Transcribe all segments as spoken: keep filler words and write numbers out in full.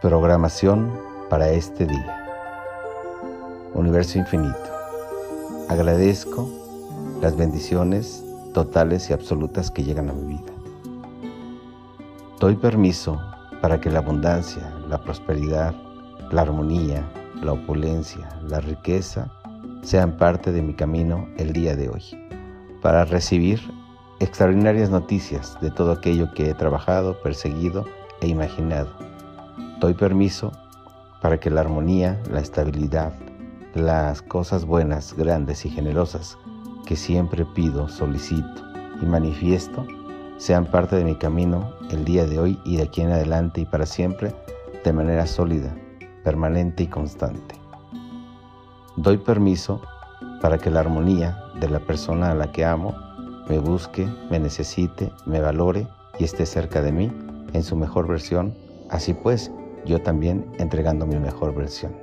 Programación para este día. Universo infinito, agradezco las bendiciones totales y absolutas que llegan a mi vida. Doy permiso para que la abundancia, la prosperidad, la armonía, la opulencia, la riqueza sean parte de mi camino el día de hoy, para recibir extraordinarias noticias de todo aquello que he trabajado, perseguido e imaginado. Doy permiso para que la armonía, la estabilidad, las cosas buenas, grandes y generosas que siempre pido, solicito y manifiesto sean parte de mi camino el día de hoy y de aquí en adelante y para siempre, de manera sólida, permanente y constante. Doy permiso para que la armonía de la persona a la que amo me busque, me necesite, me valore y esté cerca de mí en su mejor versión, así pues, yo también entregando mi mejor versión.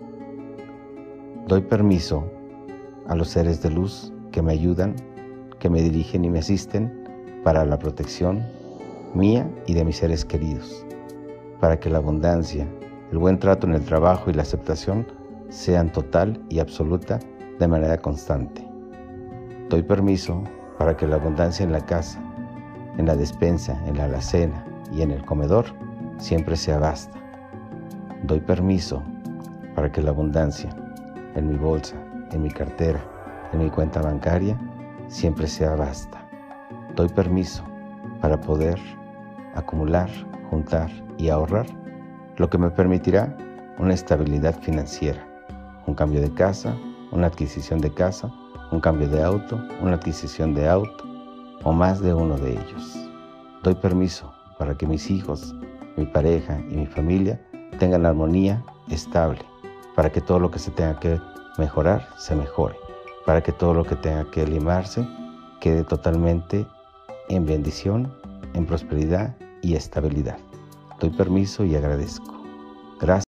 Doy permiso a los seres de luz que me ayudan, que me dirigen y me asisten para la protección mía y de mis seres queridos, para que la abundancia, el buen trato en el trabajo y la aceptación sean total y absoluta de manera constante. Doy permiso para que la abundancia en la casa, en la despensa, en la alacena y en el comedor siempre sea vasta. Doy permiso para que la abundancia en mi bolsa, en mi cartera, en mi cuenta bancaria siempre sea vasta. Doy permiso para poder acumular, juntar y ahorrar, lo que me permitirá una estabilidad financiera, un cambio de casa, una adquisición de casa, un cambio de auto, una adquisición de auto o más de uno de ellos. Doy permiso para que mis hijos, mi pareja y mi familia tengan la armonía estable, para que todo lo que se tenga que mejorar se mejore, para que todo lo que tenga que limarse quede totalmente en bendición, en prosperidad y estabilidad. Doy permiso y agradezco. Gracias.